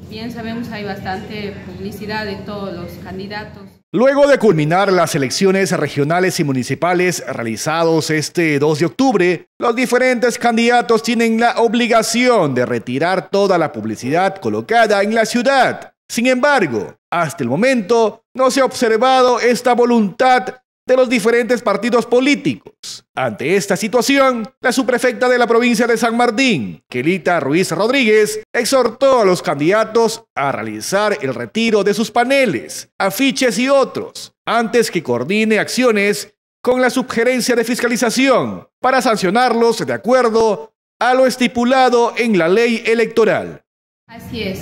bien sabemos, hay bastante publicidad de todos los candidatos. Luego de culminar las elecciones regionales y municipales realizados este 2 de octubre, los diferentes candidatos tienen la obligación de retirar toda la publicidad colocada en la ciudad. Sin embargo, hasta el momento no se ha observado esta voluntad de los diferentes partidos políticos. Ante esta situación, la subprefecta de la provincia de San Martín, Kelita Ruiz Rodríguez, exhortó a los candidatos a realizar el retiro de sus paneles, afiches y otros, antes que coordine acciones con la subgerencia de fiscalización para sancionarlos de acuerdo a lo estipulado en la ley electoral. Así es,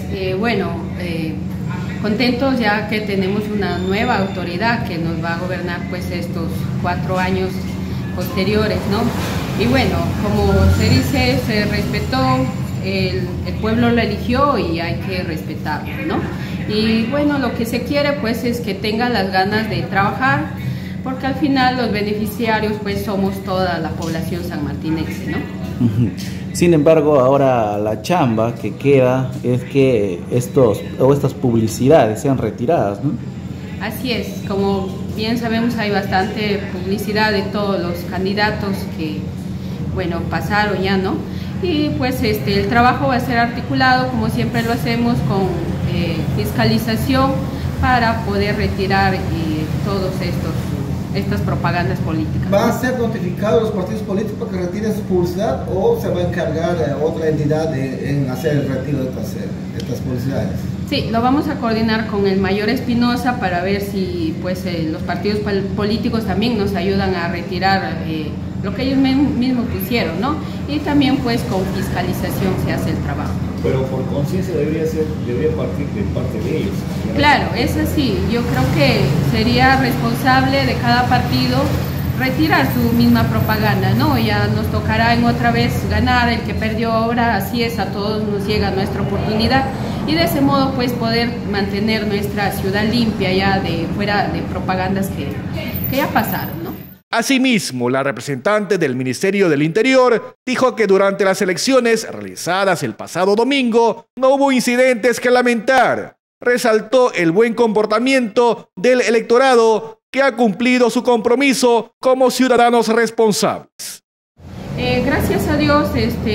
contentos ya que tenemos una nueva autoridad que nos va a gobernar pues estos 4 años posteriores, ¿no? Y bueno, como se dice, se respetó, el pueblo lo eligió y hay que respetarlo, ¿no? Y bueno, lo que se quiere pues es que tengan las ganas de trabajar, porque al final los beneficiarios pues somos toda la población sanmartinense, ¿no? Sin embargo, ahora la chamba que queda es que estas publicidades sean retiradas, ¿no? Así es, como bien sabemos, hay bastante publicidad de todos los candidatos que, bueno, pasaron ya, ¿no? Y pues el trabajo va a ser articulado, como siempre lo hacemos, con fiscalización para poder retirar todos estas propagandas políticas. ¿Va a ser notificado a los partidos políticos que retiren su publicidad o se va a encargar otra entidad en hacer el retiro de estas publicidades? Sí, lo vamos a coordinar con el mayor Espinosa para ver si pues, los partidos políticos también nos ayudan a retirar lo que ellos mismos pusieron, ¿no? Y también pues con fiscalización se hace el trabajo. Pero por conciencia debería partir de parte de ellos. Claro, es así. Yo creo que sería responsable de cada partido retirar su misma propaganda, ¿no? Ya nos tocará en otra vez ganar, el que perdió ahora, así es, a todos nos llega nuestra oportunidad y de ese modo pues poder mantener nuestra ciudad limpia ya de fuera de propagandas que ya pasaron, ¿no? Asimismo, la representante del Ministerio del Interior dijo que durante las elecciones realizadas el pasado domingo no hubo incidentes que lamentar. Resaltó el buen comportamiento del electorado que ha cumplido su compromiso como ciudadanos responsables. Gracias a Dios,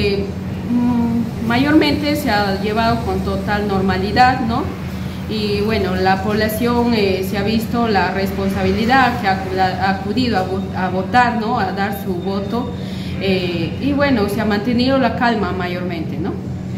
mayormente se ha llevado con total normalidad, ¿no? Y bueno, la población se ha visto la responsabilidad que ha acudido a votar, ¿no? A dar su voto. Y bueno, se ha mantenido la calma mayormente, ¿no?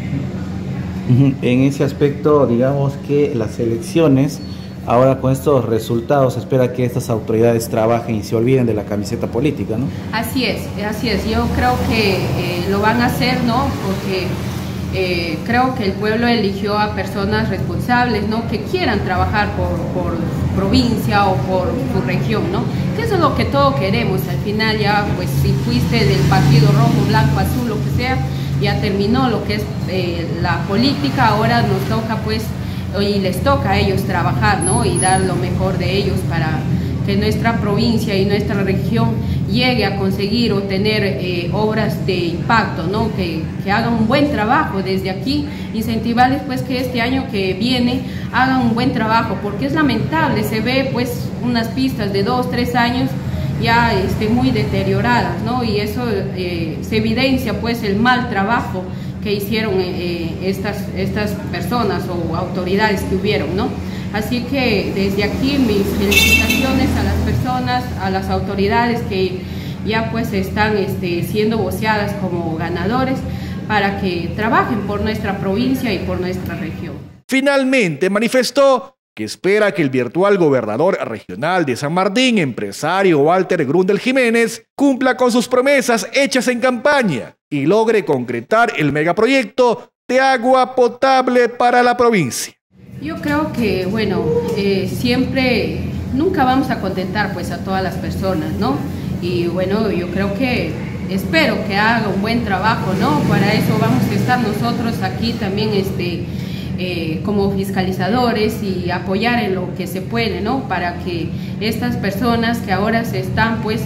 En ese aspecto, digamos que las elecciones, ahora con estos resultados, se espera que estas autoridades trabajen y se olviden de la camiseta política, ¿no? Así es. Yo creo que lo van a hacer, ¿no? Porque creo que el pueblo eligió a personas responsables, ¿no? Que quieran trabajar por provincia o por su región, ¿no? Que eso es lo que todos queremos. Al final ya, pues si fuiste del partido rojo, blanco, azul, lo que sea, ya terminó lo que es la política. Ahora nos toca pues, y les toca a ellos trabajar, ¿no? Y dar lo mejor de ellos para que nuestra provincia y nuestra región llegue a conseguir o tener obras de impacto, ¿no? Que hagan un buen trabajo desde aquí, incentivarles pues que este año que viene hagan un buen trabajo, porque es lamentable, se ve pues unas pistas de 2, 3 años ya muy deterioradas, ¿no? Y eso se evidencia pues el mal trabajo que hicieron estas personas o autoridades que hubieron, ¿no? Así que desde aquí mis felicitaciones a las personas, a las autoridades que ya pues están siendo voceadas como ganadores para que trabajen por nuestra provincia y por nuestra región. Finalmente manifestó que espera que el virtual gobernador regional de San Martín, empresario Walter Grundel Jiménez, cumpla con sus promesas hechas en campaña y logre concretar el megaproyecto de agua potable para la provincia. Yo creo que, bueno, siempre, nunca vamos a contentar pues a todas las personas, ¿no? Y bueno, yo creo que, espero que haga un buen trabajo, ¿no? Para eso vamos a estar nosotros aquí también, como fiscalizadores y apoyar en lo que se puede, ¿no? Para que estas personas que ahora se están pues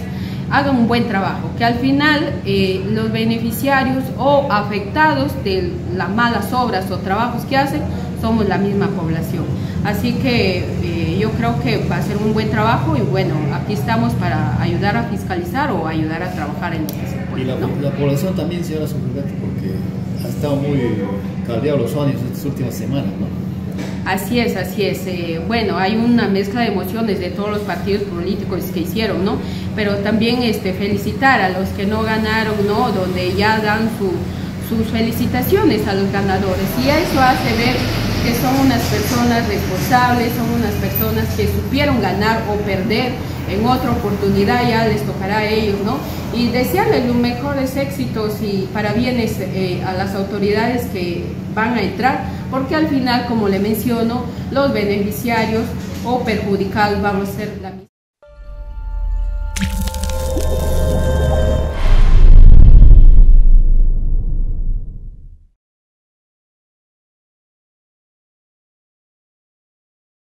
hagan un buen trabajo, que al final los beneficiarios o afectados de las malas obras o trabajos que hacen somos la misma población. Así que yo creo que va a ser un buen trabajo y bueno, aquí estamos para ayudar a fiscalizar o ayudar a trabajar en lo que se puede. Y la población también, señora subsecretaria, porque ha estado muy caldeado los ánimos estas últimas semanas, ¿no? Así es, así es. Bueno, hay una mezcla de emociones de todos los partidos políticos que hicieron, ¿no? Pero también felicitar a los que no ganaron, ¿no? Donde ya dan sus felicitaciones a los ganadores. Y eso hace ver que son unas personas responsables, son unas personas que supieron ganar o perder. En otra oportunidad ya les tocará a ellos, ¿no? Y desearles los mejores éxitos y parabienes a las autoridades que van a entrar, porque al final, como le menciono, los beneficiarios o perjudicados vamos a ser la misma.